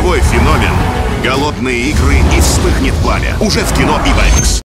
Цифровой феномен. Голодные игры и вспыхнет пламя. Уже в кино и в IMAX.